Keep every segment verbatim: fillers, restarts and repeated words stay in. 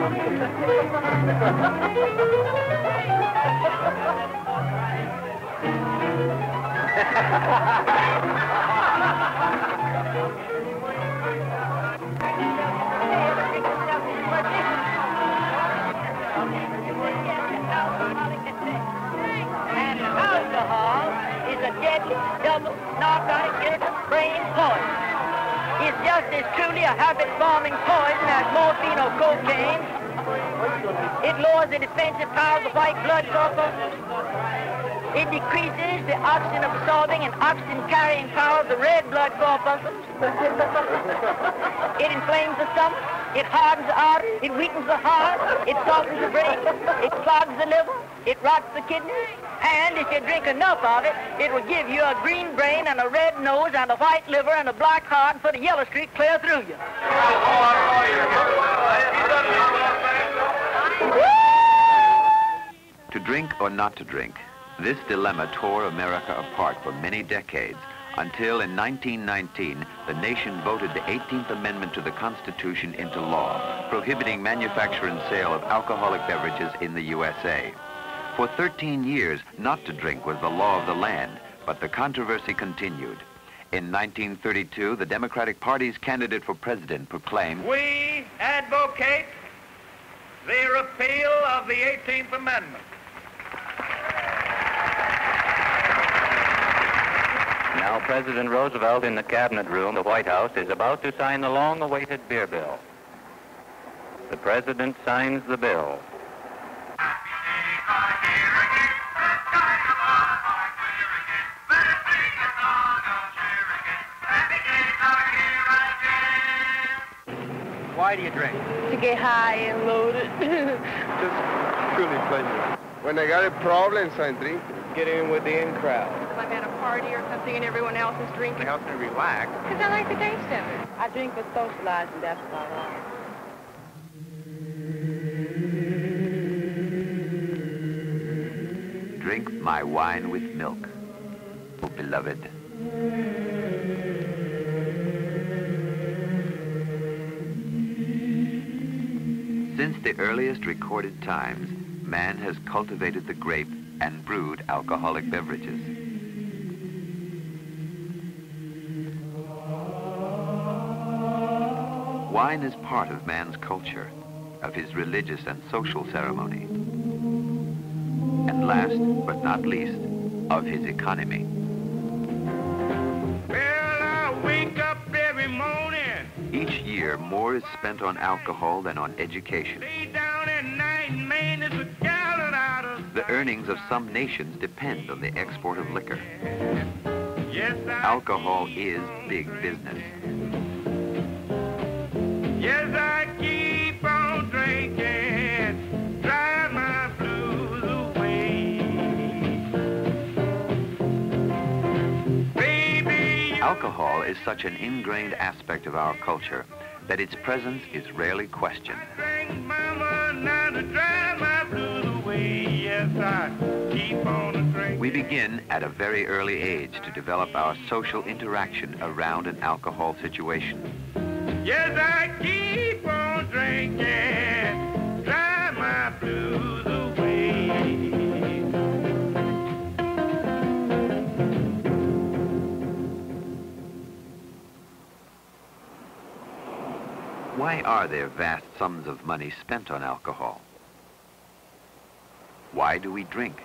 Double narcotic brain poison. It's just as truly a habit-forming poison as morphine or cocaine. It lowers the defensive power of the white blood corpuscles. It decreases the oxygen-absorbing and oxygen-carrying power of the red blood corpuscles. It inflames the stomach. It hardens the arteries. It weakens the heart. It softens the brain. It clogs the liver. It rots the kidneys. And if you drink enough of it, it will give you a green brain and a red nose and a white liver and a black heart and put a yellow streak clear through you. To drink or not to drink, this dilemma tore America apart for many decades until in nineteen nineteen, the nation voted the eighteenth Amendment to the Constitution into law, prohibiting manufacture and sale of alcoholic beverages in the U S A. For thirteen years, not to drink was the law of the land, but the controversy continued. In nineteen thirty-two, the Democratic Party's candidate for president proclaimed, "We advocate the repeal of the eighteenth Amendment." Now, President Roosevelt in the Cabinet Room, the White House, is about to sign the long-awaited beer bill. The President signs the bill. Why do you drink? To get high and loaded. Just truly pleasure. When I got a problem, so I drink. Get in with the in crowd. If I'm at a party or something and everyone else is drinking. It helps me relax. Because I like the taste of it. I drink for socializing, that's about all. "Drink my wine with milk, oh beloved." Since the earliest recorded times, man has cultivated the grape and brewed alcoholic beverages. Wine is part of man's culture, of his religious and social ceremony, and last but not least, of his economy. Well, I wake up every morning. Each year, more is spent on alcohol than on education. Lay down at night, man, it's a gallon out of The earnings of some nations depend on the export of liquor. Yes, I Alcohol is big business. Yes, I keep on drinking, drive my blues away. Baby, you Alcohol is such an ingrained aspect of our culture that its presence is rarely questioned. drink, mama, now to drive my blues away. Yes, I keep on drinking. We begin at a very early age to develop our social interaction around an alcohol situation. Yes, I keep on drinking, drive my blues away. Why are there vast sums of money spent on alcohol? Why do we drink?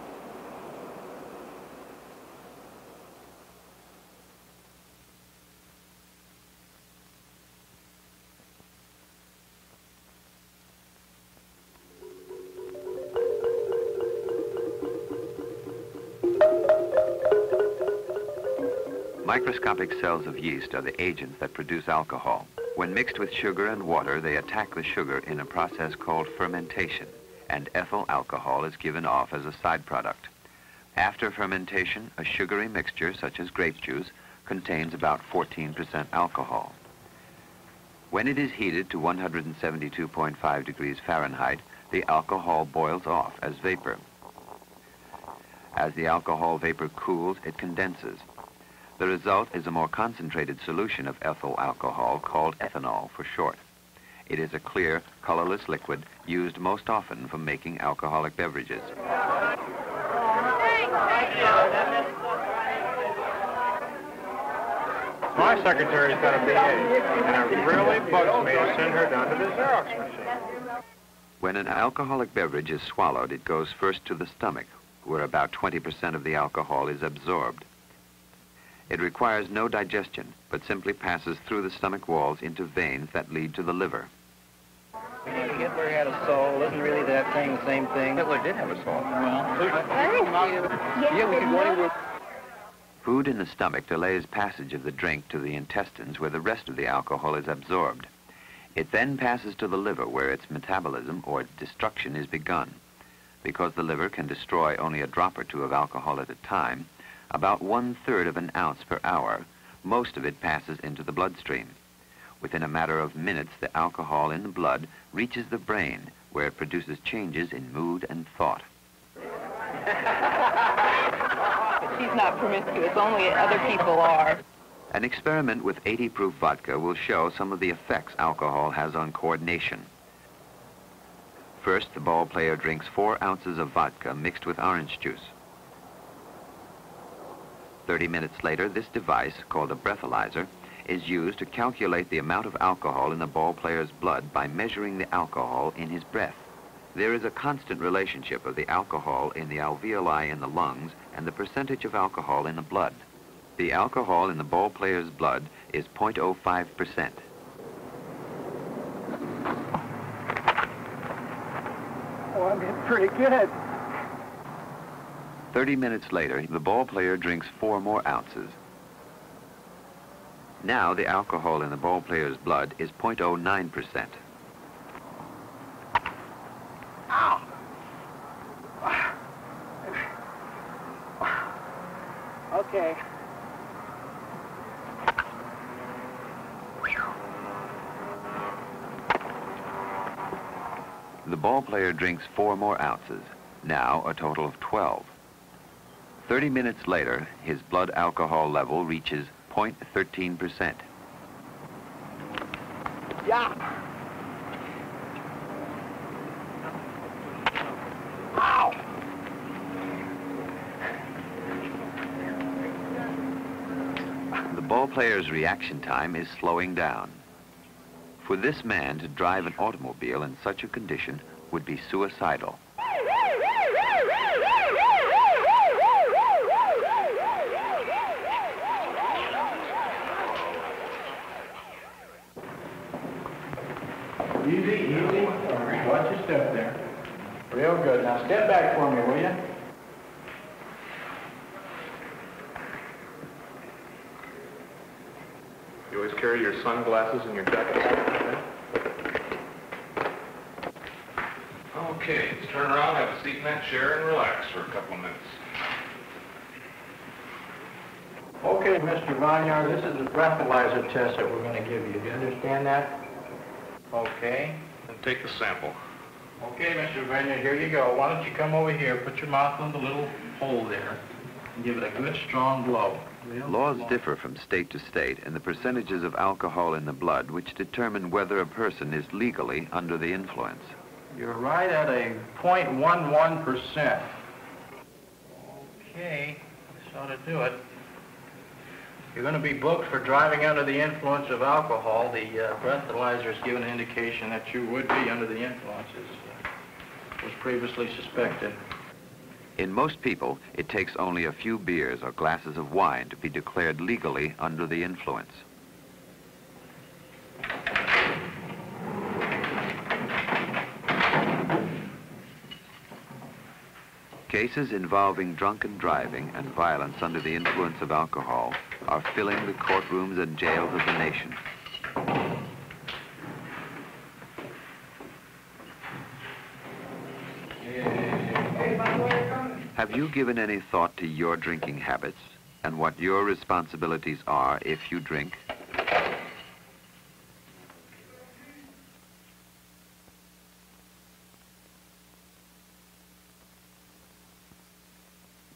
Microscopic cells of yeast are the agents that produce alcohol. When mixed with sugar and water, they attack the sugar in a process called fermentation, and ethyl alcohol is given off as a side product. After fermentation, a sugary mixture, such as grape juice, contains about fourteen percent alcohol. When it is heated to one hundred seventy-two point five degrees Fahrenheit, the alcohol boils off as vapor. As the alcohol vapor cools, it condenses. The result is a more concentrated solution of ethyl alcohol called ethanol for short. It is a clear, colorless liquid used most often for making alcoholic beverages. My secretary's got a B A, and it really bugs me to send her down to the Xerox machine. When an alcoholic beverage is swallowed, it goes first to the stomach, where about twenty percent of the alcohol is absorbed. It requires no digestion, but simply passes through the stomach walls into veins that lead to the liver. Hitler had a soul. Isn't really that thing the same thing? Hitler did have a soul. Well, Thank you. yeah, we could go anywhere. Food in the stomach delays passage of the drink to the intestines, where the rest of the alcohol is absorbed. It then passes to the liver, where its metabolism or destruction is begun. Because the liver can destroy only a drop or two of alcohol at a time, about one-third of an ounce per hour, most of it passes into the bloodstream. Within a matter of minutes, the alcohol in the blood reaches the brain, where it produces changes in mood and thought. She's not promiscuous, only other people are. An experiment with eighty proof vodka will show some of the effects alcohol has on coordination. First, the ball player drinks four ounces of vodka mixed with orange juice. Thirty minutes later, this device, called a breathalyzer, is used to calculate the amount of alcohol in the ball player's blood by measuring the alcohol in his breath. There is a constant relationship of the alcohol in the alveoli in the lungs and the percentage of alcohol in the blood. The alcohol in the ball player's blood is zero point zero five percent. Oh, I'm getting pretty good. Thirty minutes later, the ball player drinks four more ounces. Now the alcohol in the ball player's blood is zero point zero nine percent. Ow! Okay. The ball player drinks four more ounces, now a total of twelve. Thirty minutes later, his blood alcohol level reaches zero point one three percent. Yeah. Ow! The ball player's reaction time is slowing down. For this man to drive an automobile in such a condition would be suicidal. Easy, easy. Watch your step there. Real good. Now step back for me, will you? You always carry your sunglasses in your jacket pocket? Okay, let's turn around, have a seat in that chair, and relax for a couple of minutes. Okay, Mister Vanyar, this is the breathalyzer test that we're going to give you. Do you understand that? Okay. Then take the sample. Okay, Mister Vanyar, here you go. Why don't you come over here, put your mouth on the little hole there, and give it a good, strong blow. Laws differ from state to state in the percentages of alcohol in the blood which determine whether a person is legally under the influence. You're right at a zero point one one percent. Okay, this ought to do it. You're going to be booked for driving under the influence of alcohol. The uh, breathalyzer has given an indication that you would be under the influence, as uh, was previously suspected. In most people, it takes only a few beers or glasses of wine to be declared legally under the influence. Cases involving drunken driving and violence under the influence of alcohol are filling the courtrooms and jails of the nation. Have you given any thought to your drinking habits and what your responsibilities are if you drink?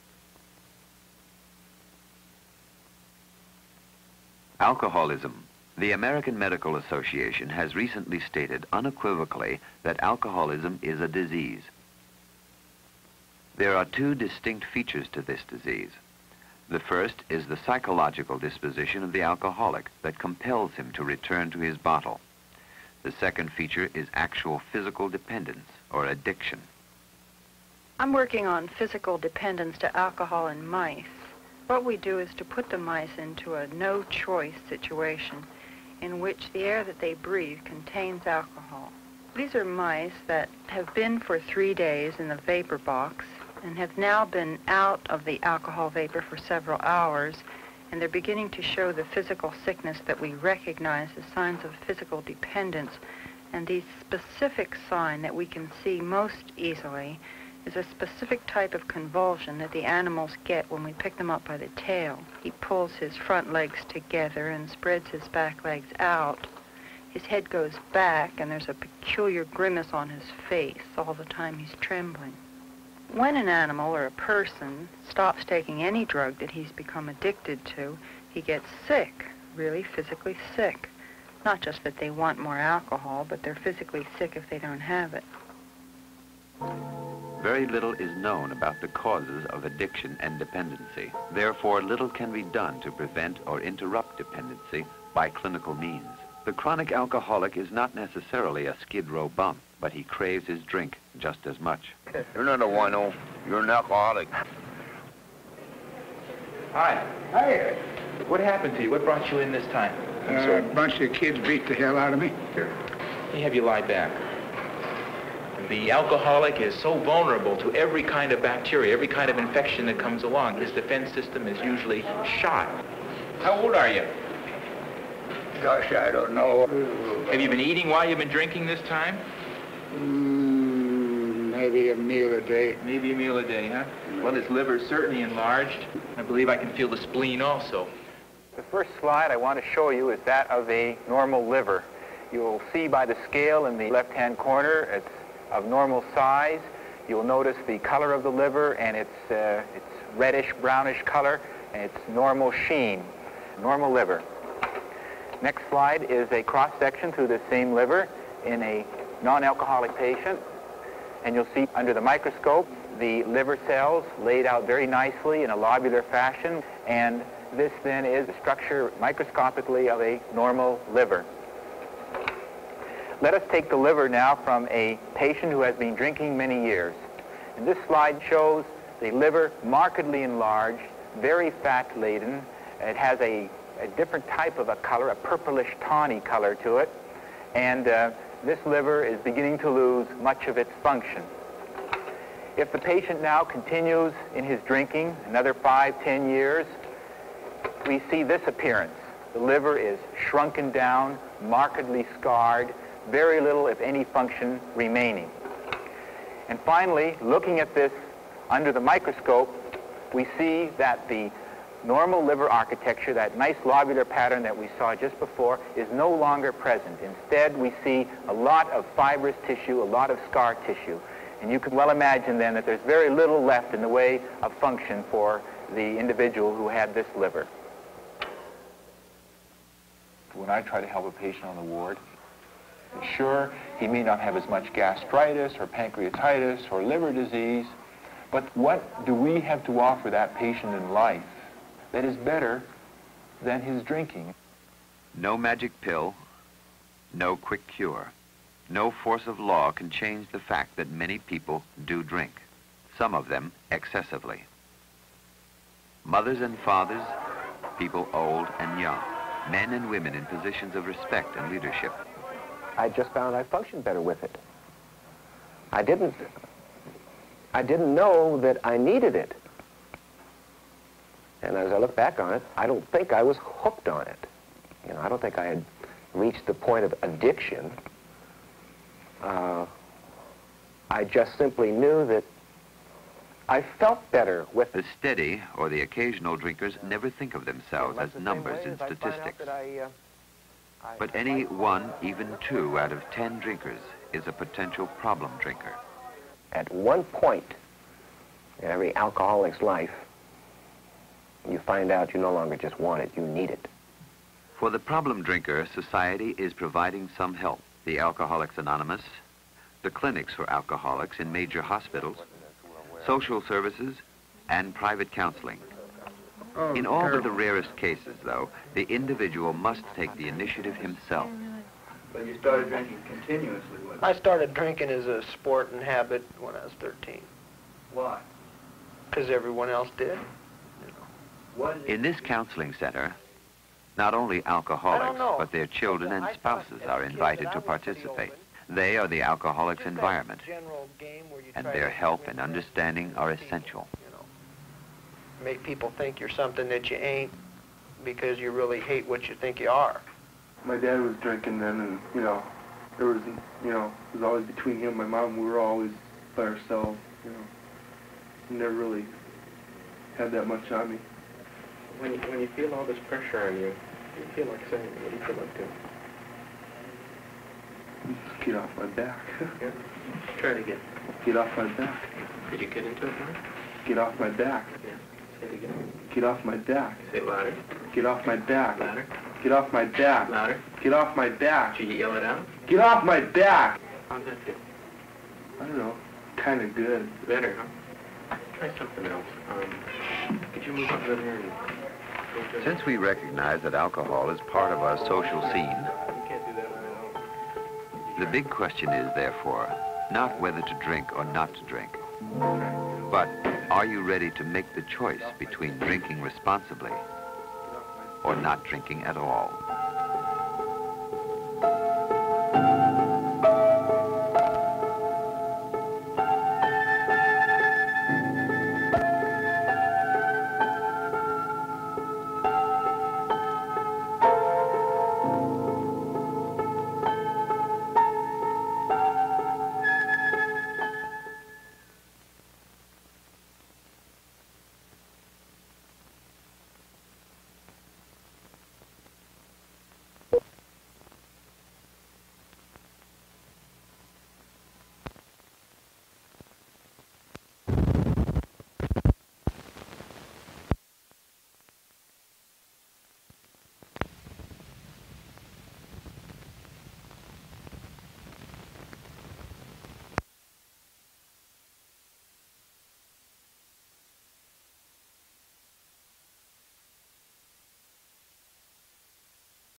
Alcoholism, The American Medical Association has recently stated unequivocally that alcoholism is a disease. There are two distinct features to this disease. The first is the psychological disposition of the alcoholic that compels him to return to his bottle. The second feature is actual physical dependence or addiction. I'm working on physical dependence to alcohol in mice. What we do is to put the mice into a no-choice situation in which the air that they breathe contains alcohol. These are mice that have been for three days in the vapor box and have now been out of the alcohol vapor for several hours, and they're beginning to show the physical sickness that we recognize as signs of physical dependence. And the specific sign that we can see most easily is a specific type of convulsion that the animals get when we pick them up by the tail. He pulls his front legs together and spreads his back legs out. His head goes back, and there's a peculiar grimace on his face all the time he's trembling. When an animal or a person stops taking any drug that he's become addicted to, he gets sick, really physically sick. Not just that they want more alcohol, but they're physically sick if they don't have it. Very little is known about the causes of addiction and dependency. Therefore, little can be done to prevent or interrupt dependency by clinical means. The chronic alcoholic is not necessarily a skid row bump, but he craves his drink just as much. You're not a wino. You're an alcoholic. Hi. Hi. What happened to you? What brought you in this time? I'm Uh, sorry. a bunch of kids beat the hell out of me. Here. Let me have you lie back. The alcoholic is so vulnerable to every kind of bacteria, every kind of infection that comes along. His defense system is usually shot. How old are you? Gosh, I don't know. Have you been eating while you've been drinking this time? Mm, maybe a meal a day. Maybe a meal a day, huh? Well, his liver is certainly enlarged. I believe I can feel the spleen also. The first slide I want to show you is that of a normal liver. You'll see by the scale in the left-hand corner, it's of normal size. You'll notice the color of the liver and its, uh, its reddish, brownish color, and its normal sheen. Normal liver. Next slide is a cross-section through the same liver in a non-alcoholic patient. And you'll see under the microscope the liver cells laid out very nicely in a lobular fashion. And this then is the structure microscopically of a normal liver. Let us take the liver now from a patient who has been drinking many years. And this slide shows the liver markedly enlarged, very fat-laden. It has a, a different type of a color, a purplish tawny color to it. And uh, this liver is beginning to lose much of its function. If the patient now continues in his drinking another five, ten years, we see this appearance. The liver is shrunken down, markedly scarred, very little, if any, function remaining. And finally, looking at this under the microscope, we see that the normal liver architecture, that nice lobular pattern that we saw just before, is no longer present. Instead, we see a lot of fibrous tissue, a lot of scar tissue. And you can well imagine then that there's very little left in the way of function for the individual who had this liver. When I try to help a patient on the ward, sure, he may not have as much gastritis or pancreatitis or liver disease, but what do we have to offer that patient in life that is better than his drinking? No magic pill, no quick cure. No force of law can change the fact that many people do drink, some of them excessively. Mothers and fathers, people old and young, men and women in positions of respect and leadership. I just found I functioned better with it. I didn't, I didn't know that I needed it. And as I look back on it, I don't think I was hooked on it. You know, I don't think I had reached the point of addiction. Uh, I just simply knew that I felt better with The steady or the occasional drinkers never think of themselves as numbers in statistics. But any one, even two out of ten drinkers is a potential problem drinker. At one point in every alcoholic's life, you find out you no longer just want it, you need it. For the problem drinker, society is providing some help. The Alcoholics Anonymous, the clinics for alcoholics in major hospitals, social services, and private counseling. Oh, In all terrible. but the rarest cases, though, the individual must take the initiative himself. But you started drinking continuously. I started drinking as a sport and habit when I was thirteen. Why? Because everyone else did. What In this counseling center, not only alcoholics, know. but their children and spouses are invited to participate. They are the alcoholic's environment, and their help and understanding are essential. Make people think you're something that you ain't because you really hate what you think you are. My dad was drinking then, and, you know, there was, you know, it was always between him and my mom. We were always by ourselves, you know. We never really had that much on me. When you, when you feel all this pressure on you, you feel like saying, what do you feel like doing? Get off my back. Yeah. Try it again. Get off my back. Did you get into it now? Get off my back. Yeah. Say it again. Get off my back. Say it louder. Get off my back. Louder. Get off my back. Louder. Get off my back. Did you yell it out? Get off my back. How's that feel? I don't know. Kind of good. Better, huh? Try something else. Um, could you move up a little here and go to... Since we recognize that alcohol is part of our social scene, You can't do that on your own. the big question is, therefore, not whether to drink or not to drink, but are you ready to make the choice between drinking responsibly or not drinking at all?